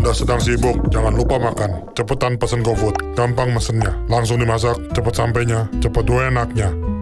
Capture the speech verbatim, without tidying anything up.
Anda sedang sibuk, jangan lupa makan. Cepetan pesen GoFood, gampang mesennya. Langsung dimasak, cepet sampainya, cepet enaknya.